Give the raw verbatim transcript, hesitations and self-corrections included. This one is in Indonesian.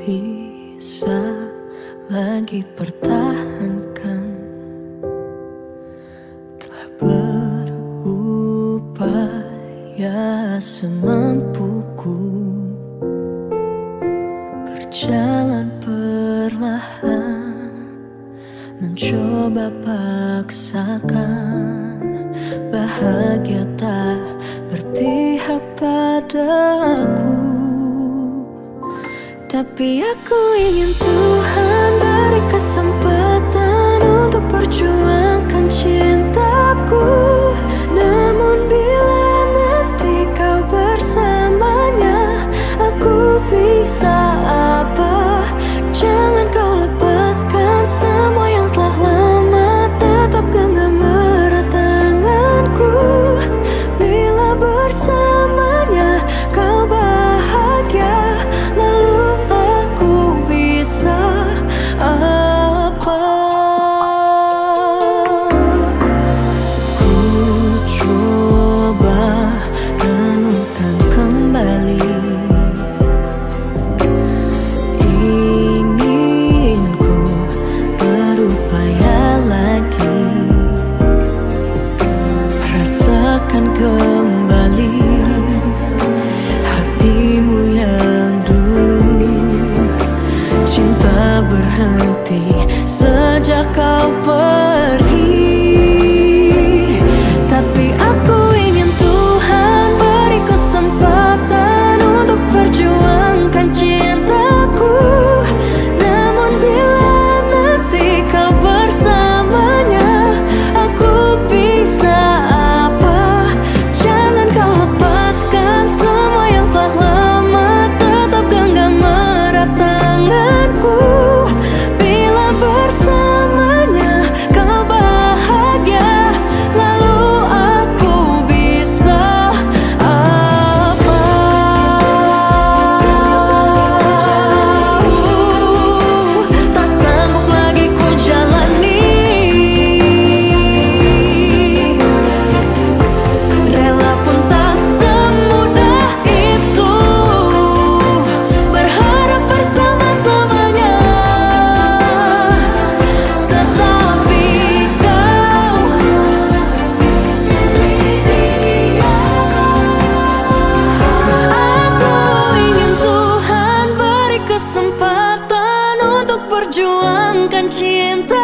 bisa lagi pertahankan. Telah berupaya semampuku, berjalan perlahan, mencoba paksakan bahagia tak berpihak padaku. Tapi aku ingin Tuhan beri kesempatan untuk perjuangkan cintaku. Namun bila nanti kau bersamanya, aku bisa apa? Jangan kau lepaskan semua yang telah lama, tetap genggam erat tanganku. Bila bersamanya kau bahagia, lalu aku bisa apa? Ku coba renungkan kembali, ingin ku berupaya lagi, rasakan kembali hatimu yang dulu. Cinta berhenti sejak kau pergi. Tapi aku ingin Tuhan beri kesempatan untuk perjuangkan cintaku. Namun bila nanti kau bersamanya, aku bisa apa? Jangan kau lepaskan semua yang telah lama, tetap genggam erat tanganku. Bila bersamanya kau bahagia, lalu aku bisa apa? Tak sanggup lagi ku jalani, rela pun tak semudah itu, berharap bersama selamanya. Tetapi kau, aku ingin Tuhan beri kesempatan untuk perjuangkan cinta.